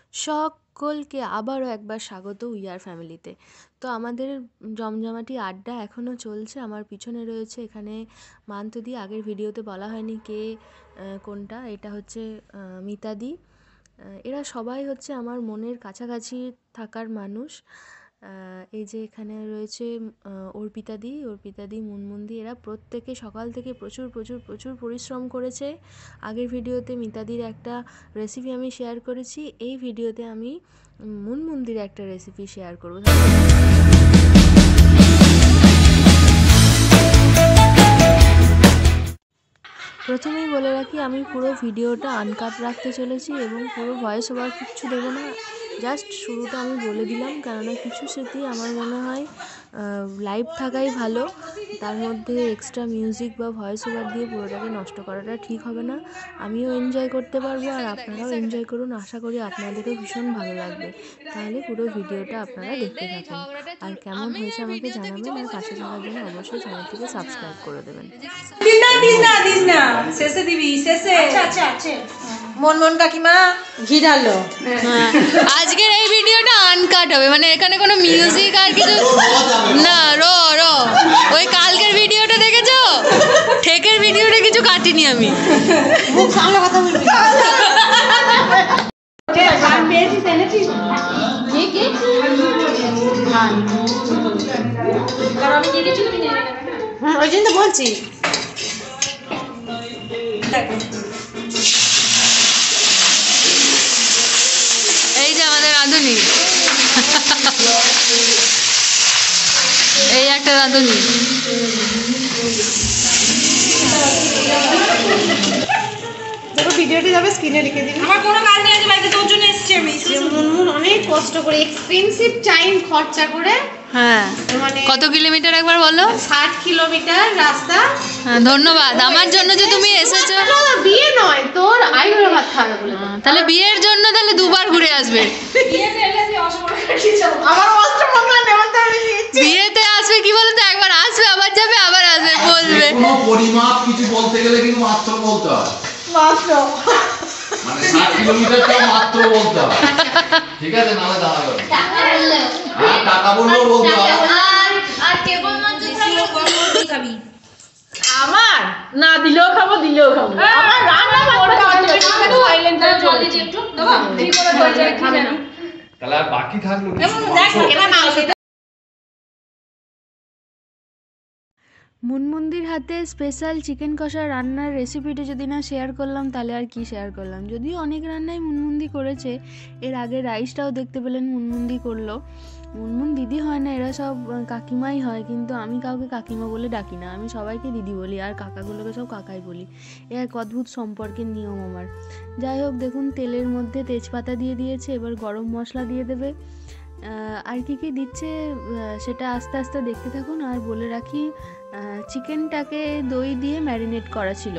সকলকে আবারও একবার স্বাগত উই আর ফ্যামিলিতে। তো আমাদের জমজমাটি আড্ডা এখনও চলছে। আমার পিছনে রয়েছে এখানে মান্তুদি। আগের ভিডিওতে বলা হয়নি কে কোনটা। এটা হচ্ছে মিতাদি। এরা সবাই হচ্ছে আমার মনের কাছাকাছি থাকার মানুষ। এই যে এখানে রয়েছে অর্পিতাদি, মুনমুনদি। এরা প্রত্যেকে সকাল থেকে প্রচুর পরিশ্রম করেছে। আগের ভিডিওতে মিতাদির একটা রেসিপি আমি শেয়ার করেছি। এই ভিডিওতে আমি মুনমুনদির একটা রেসিপি শেয়ার করব। প্রথমেই বলে রাখি, আমি পুরো ভিডিওটা আনকাট রাখতে চলেছি এবং পুরো ভয়েস ওভার কিচ্ছু দেবো না। জাস্ট শুরুটা আমি বলে দিলাম, কেননা কিছু স্মৃতি আমার মনে হয় লাইভ থাকাই ভালো। তার মধ্যে এক্সট্রা মিউজিক বা ভয়েস ওভার দিয়ে পুরোটাকে নষ্ট করাটা ঠিক হবে না। আমিও এনজয় করতে পারবো আর আপনারাও এনজয় করুন। আশা করি আপনাদেরও ভীষণ ভালো লাগবে। তাহলে পুরো ভিডিওটা আপনারা দেখতে থাকুন। আর কেমন হয়েছে আমাকে জানাবেন, আর পাশে থাকার জন্য অবশ্যই চ্যানেলটিকে সাবস্ক্রাইব করে দেবেন। শেষে দিবি, শেষে। আচ্ছা মন কাকিমা ঘি ঢালো। আজকের এই ভিডিওটা আনকাট হবে, মানে এখানে কোনো মিউজিক আর কিছু না। ওই কালকের ভিডিওটা দেখেছো? ঠেকের ভিডিওটা কিছু কাটিনি আমি। মুখ সামনে কথা বলবি। ওই জন্য তো বলছি। এই যে আমাদের রাঁধুনি, এই একটা রাঁধুনি। ভিডিওটি যাবে স্ক্রিনে লিখে দিবি। আমার কোনো কাজ নেই, বাড়িতে তোর জন্য এসেছি আমি। মুনমুন অনেক কষ্ট করে এক্সপেন্সিভ টাইম খরচা করে, হ্যাঁ, মানে কত কিলোমিটার একবার বলো? 60 কিলোমিটার রাস্তা। হ্যাঁ, ধন্যবাদ আমার জন্য যে তুমি এসেছো। বিয়ে নয়, তোর আইবুড়ো ভাত খাবে বলে। তাহলে বিয়ের জন্য তাহলে দুবার ঘুরে আসবে। বিয়েতে আসবে কি বলতো, একবার আসবে আবার যাবে, আবার আসবে বলবে। কোনো পরিমাপ কিছু বলতে গেলে কিন্তু মাত্র বলতে হয়। মাত্র মানে 60 কিলোমিটারটাও মাত্র বলতে হয়। ঠিক আছে, নালে দাঁড়া যাবে। টাকা বললেও বলতে হয়। আর কেবল মাত্র খাবি। আমার না দিলেও খাবো, দিলেও খাবো। আমার রান্না করতে সাইলেন্ট করে চলে একটু দাও। ঠিক করে হয়ে যায়, খাবে না। তাহলে আর বাকি থাকলো কি? দেখ এবার মাংস। মুনমুনদির হাতে স্পেশাল চিকেন কষা রান্নার রেসিপিটা যদি না শেয়ার করলাম, তাহলে আর কি শেয়ার করলাম। যদিও অনেক রান্নাই মুনমুনদি করেছে। এর আগে রাইসটাও দেখতে পেলেন মুনমুনদি করলো। মুনমুন দিদি হয় না, এরা সব কাকিমাই হয়। কিন্তু আমি কাউকে কাকিমা বলে ডাকি না, আমি সবাইকে দিদি বলি, আর কাকাগুলোকে সব কাকাই বলি। এ এক অদ্ভুত সম্পর্কের নিয়ম আমার। যাই হোক, দেখুন তেলের মধ্যে তেজপাতা দিয়ে দিয়েছে। এবার গরম মশলা দিয়ে দেবে। আর কি কি দিচ্ছে সেটা আস্তে আস্তে দেখতে থাকুন। আর বলে রাখি, চিকেনটাকে দই দিয়ে ম্যারিনেট করা ছিল।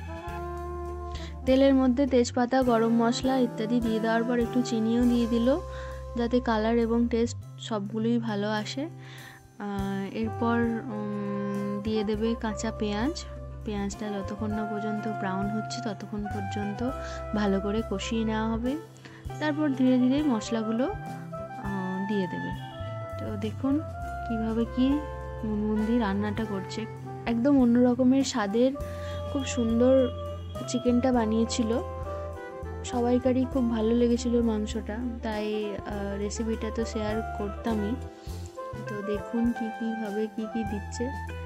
তেলের মধ্যে তেজপাতা, গরম মশলা ইত্যাদি দিয়ে দেওয়ার পর একটু চিনিও দিয়ে দিল, যাতে কালার এবং টেস্ট সবগুলোই ভালো আসে। এরপর দিয়ে দেবে কাঁচা পেঁয়াজটা যতক্ষণ না পর্যন্ত ব্রাউন হচ্ছে ততক্ষণ পর্যন্ত ভালো করে কষিয়ে নেওয়া হবে। তারপর ধীরে ধীরে মশলাগুলো দিয়ে দেবে। তো দেখুন কিভাবে কি মুনমুনদি রান্নাটা করছে। একদম অন্য রকমের স্বাদের খুব সুন্দর চিকেনটা বানিয়েছিল। সবাইকারই খুব ভালো লেগেছিল মাংসটা, তাই রেসিপিটা তো শেয়ার করতামই। তো দেখুন কীভাবে কি দিচ্ছে।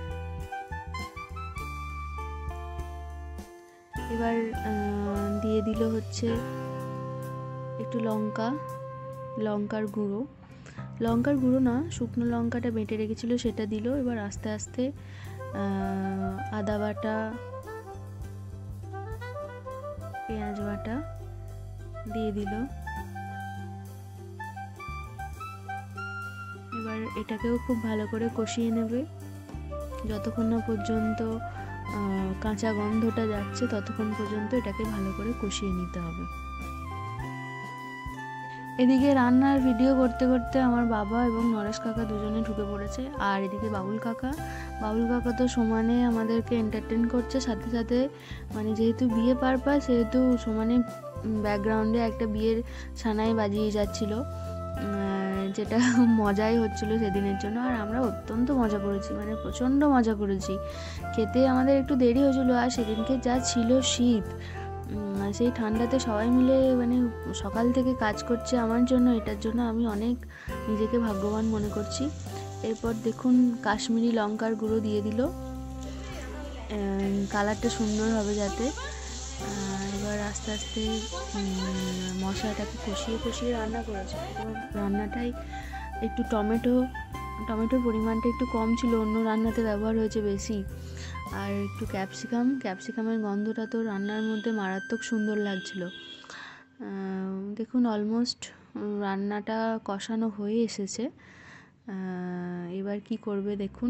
এবার দিয়ে দিল হচ্ছে একটু লঙ্কার গুঁড়ো না, শুকনো লঙ্কাটা বেটে রেখেছিল সেটা দিল। এবার আস্তে আস্তে আদা বাটা, পেঁয়াজ বাটা দিয়ে দিল। এবার এটাকেও খুব ভালো করে কষিয়ে নেবে যতক্ষণ না পর্যন্ত কাঁচা গন্ধটা যাচ্ছে, ততক্ষণ পর্যন্ত এটাকে ভালো করে কষিয়ে নিতে হবে। এদিকে রান্নার ভিডিও করতে করতে আমার বাবা এবং নরেশ কাকা দুজনে ঢুকে পড়েছে। আর এদিকে বাবুল কাকা তো সমানে আমাদেরকে এন্টারটেন করছে। সাথে সাথে মানে যেহেতু বিয়ে পারপাস, সেহেতু সমানে ব্যাকগ্রাউন্ডে একটা বিয়ের সানাই বাজিয়ে যাচ্ছিল, যেটা মজাই হচ্ছিল সেদিনের জন্য। আর আমরা অত্যন্ত মজা করেছি, মানে প্রচণ্ড মজা করেছি। খেতে আমাদের একটু দেরি হয়েছিল, আর সেদিনকে যা ছিল শীত, সেই ঠান্ডাতে সবাই মিলে মানে সকাল থেকে কাজ করছে আমার জন্য, এটার জন্য আমি অনেক নিজেকে ভাগ্যবান মনে করছি। এরপর দেখুন কাশ্মীরি লঙ্কার গুঁড়ো দিয়ে দিল, কালারটা সুন্দর হবে যাতে। এবার আস্তে আস্তে মশলাটাকে কষিয়ে কষিয়ে রান্না করেছে। রান্নাটাই একটু টমেটোর পরিমাণটা একটু কম ছিল, অন্য রান্নাতে ব্যবহার হয়েছে বেশি। আর একটু ক্যাপসিকামের গন্ধটা তো রান্নার মধ্যে মারাত্মক সুন্দর লাগছিল। দেখুন অলমোস্ট রান্নাটা কষানো হয়ে এসেছে। এবার কি করবে দেখুন।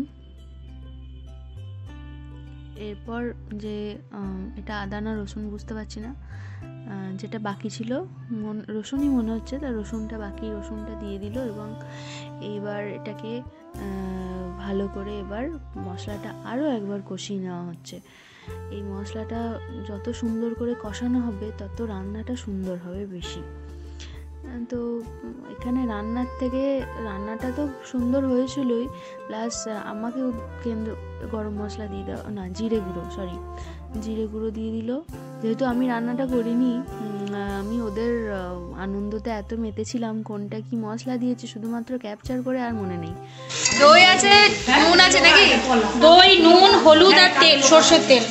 এরপর যে এটা আদা না রসুন বুঝতে পারছি না, যেটা বাকি ছিল রসুনই মনে হচ্ছে, তার রসুনটা দিয়ে দিল। এবং এইবার এটাকে ভালো করে এবার মশলাটা আরও একবার কষিয়ে নেওয়া হচ্ছে। এই মশলাটা যত সুন্দর করে কষানো হবে তত রান্নাটা সুন্দর হবে বেশি। তো এখানে রান্নাটা তো সুন্দর হয়েছিলই, প্লাস আমাকে গরম মশলা দিয়ে দেওয়া না জিরে গুঁড়ো দিয়ে দিল। যেহেতু আমি রান্নাটা করিনি, আমি ওদের আনন্দতে এত মেতেছিলাম, কোনটা কি মশলা দিয়েছে শুধুমাত্র ক্যাপচার করে আর মনে নেই। দই আছে, নুন আছে নাকি? দই, নুন, হলুদ আর তেল, সর্ষের তেল।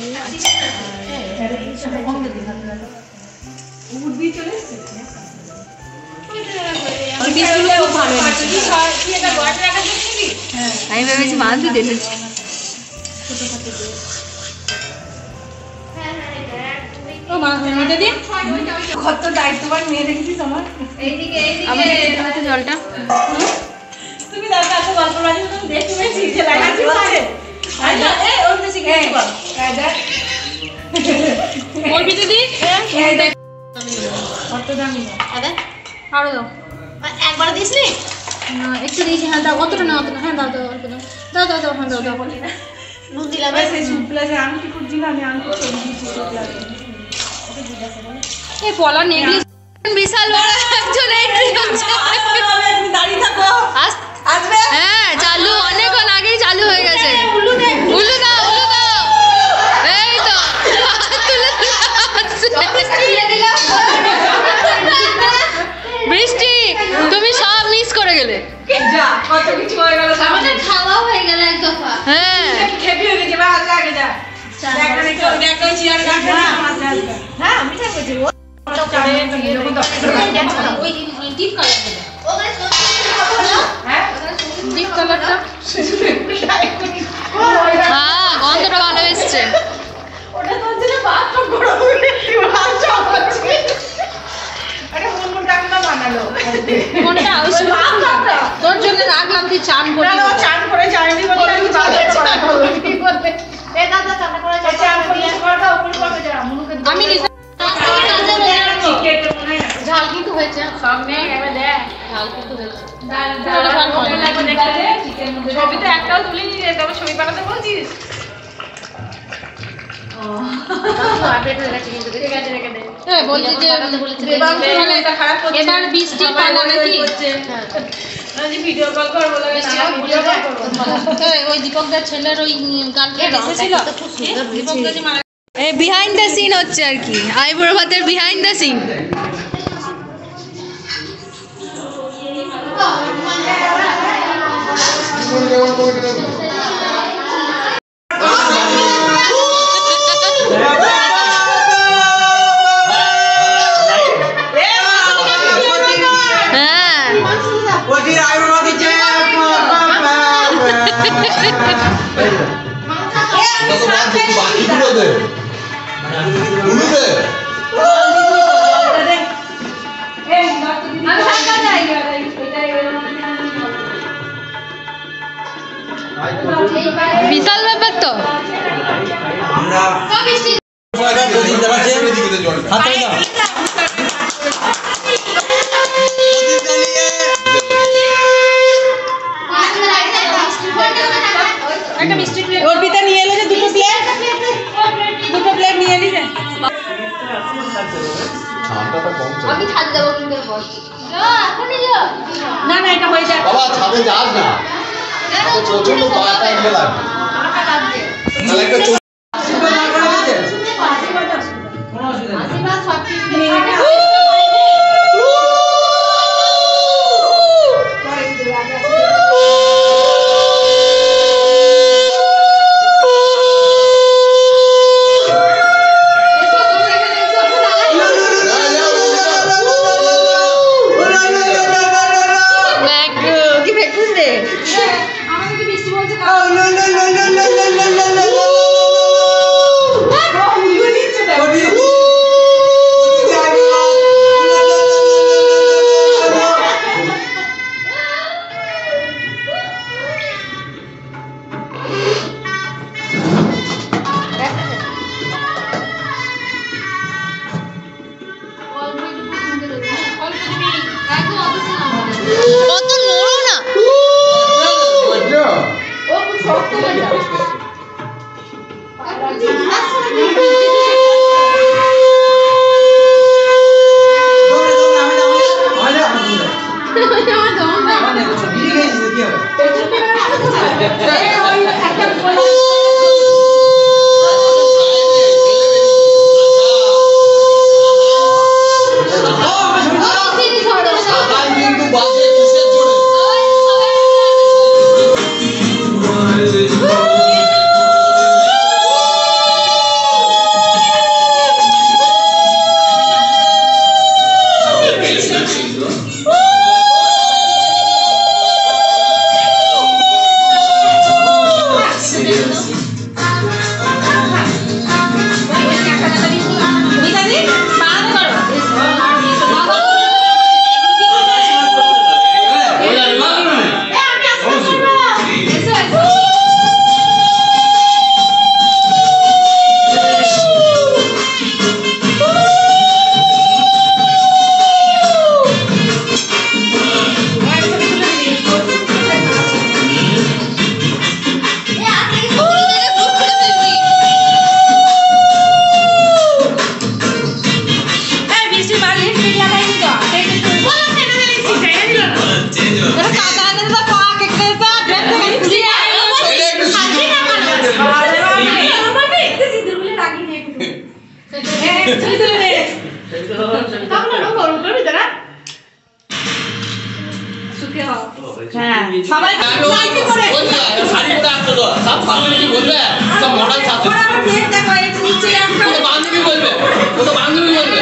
আমি ভেবেছি মাছ দিয়ে দেখেছি। কত দায়িত্ববান মেয়ে দেখেছিস আমার। জলটা তুমি দাদা এত গল্প বাজি তুমি দেখতে পেয়েছি যে লাগাচ্ছি বলছে। এই ওর বেশি কিছু বল। বলবি দিদি? এই দেখ কত দামি না। আরে আরো দাও। একবার দিসনি? না একটু দিয়েছি। হ্যাঁ দাও, অতটা না অতটা। হ্যাঁ দাও অল্প দাও। দাও হ্যাঁ দাও নুন দিলাম। সেই সুপলা যে আমি কি করছিলাম, আমি আনতে চলে দিয়েছি সুপলা। এই পলা নেগলি বিশাল বড় একজন এন্ট্রি হচ্ছে। দাঁড়িয়ে থাকো। আসবে? হ্যাঁ চালু, অনেকক্ষণ আগেই চালু হয়ে গেছে। উল্লু দাও। এই তো বৃষ্টি, তুমি সব মিস করে গেলে। যা কত কিছু হয়ে গেল, আমাদের খাওয়া হয়ে গেল এক দফা। হ্যাঁ খেপি হয়ে গেছে। আগে যা একটা চেয়ার গাছ। হ্যাঁ আমি ঠিক আছে। হ্যাঁ গন্ধটা ভালো এসছে। ওটা তোর জন্য বাথরুম গরম করে বানালো। তোর জন্য রাখলাম, তুই চান করে চান করে চাইনি বলে আমি ঝাল কিন্তু হয়েছে। সব মেয়ে এবার দেখ ঝাল কিন্তু হয়েছে। ছবি তো একটাও তুলিনি রে, তবে ছবি বানাতে বলছিস। বলছি যে এবার বৃষ্টি পালা নাকি ভিডিও কল করবো। ওই দীপকদার ছেলের ওই গার্লফ্রেন্ড এসেছিল, দীপকদা যে মারা। বিহাইন্ড দ্য সিন হচ্ছে আর কি, আইবুড়ো ভাতের বিহাইন্ড দ্য সিন। বিশাল ব্যাপার তো। অর্পিতা নিয়ে এলো যে দুটো প্লেট নিয়ে এলি যে। না না এটা হয়ে যাবে বাবা ছাদে যাস না প্রচন্ড পাটা এনে লাগবে তাহলে একটা সবাই শাড়ি পরে আসতে তো সব বান্ধবী কি বলবে সব মডেল ছাত্র বান্ধবী বলবে ও তো বান্ধবী বলবে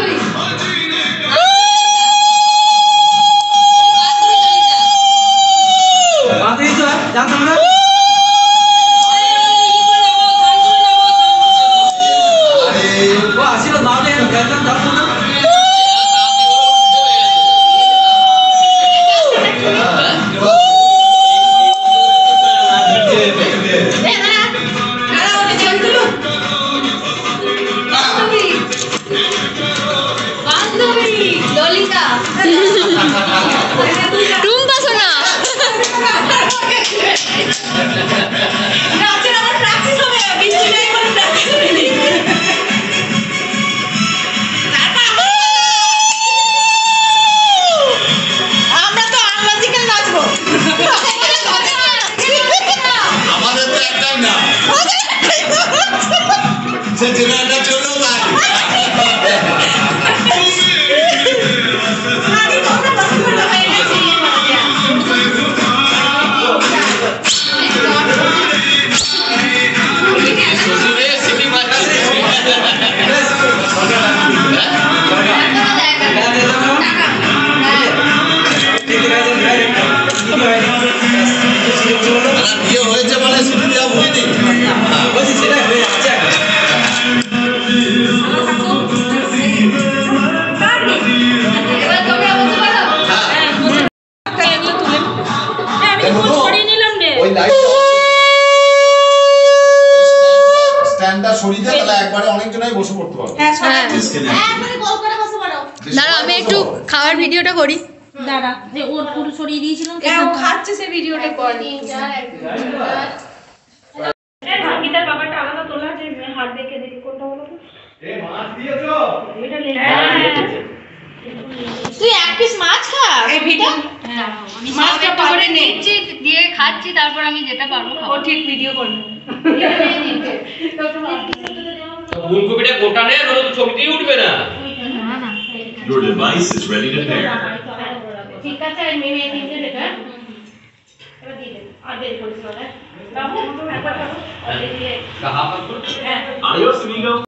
জানতাম না আসিল দাও জানতাম না টুম্পা সোনা আমরা তো আনলজিক্যাল নাচবো আমাদের তো একটাই না সে জেনারেটর চলেও না বিয়ে হয়েছে মানে শুধু দেওয়া বুঝিনি বলছি সেটা আছে স্ট্যান্ডটা সরিয়ে দেয় তাহলে একবারে অনেকজনই বসে পড়তে পারবে দাঁড়া আমি একটু খাওয়ার ভিডিওটা করি দাঁড়া যে ওর পুরো সরিয়ে দিয়েছিলাম খাচ্ছে সে ভিডিওটা কর গীতার বাবাটা আলাদা তোলা যে হাত দেখে দেখি কোনটা হলো তো এ মাছ দিয়েছো এটা লে তুই এক পিস মাছ খা এই ভিডিও মাছটা একটু করে নিচ্ছি দিয়ে খাচ্ছি, তারপর আমি যেটা পারবো খাবো। ঠিক ভিডিও করবো। ফুলকপিটা গোটা নেই, নয়তো তো ছবি দিয়ে উঠবে না। Your device is ready to pair. ঠিক আছে, আমি মেয়ে দিতে দেবে। এবার দিয়ে দেব। আর দেরি করিস না রে। বাবু একবার করো। আর দিয়ে হাফ হাফ করে Adios, amigo.